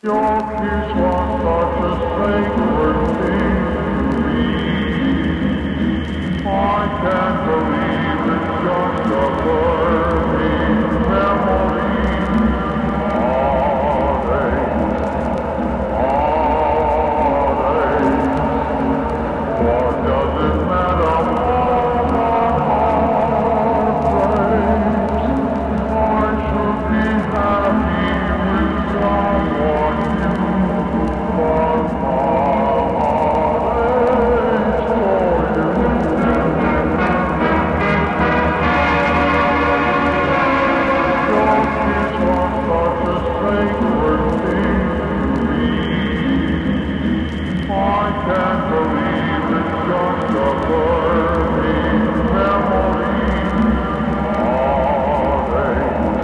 Your kiss was such a sacred thing to me. I can't believe it's just a burning memory. Heartache, heartache. What does it matter when my heart breaks? I should be happy with someone new, but my heart aches for you. Your kiss was such a sacred thing to me. I can't believe it's just a burning memory. Heartache,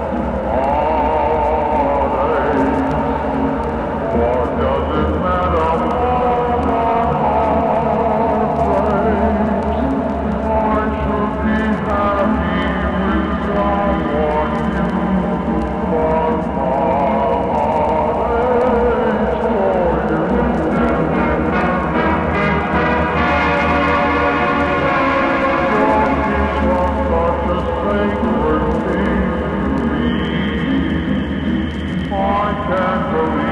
heartache. What does it matter when my heart breaks? I should be happy with someone new, but my heart aches for you. Your kiss was such a sacred thing to me. I can't believe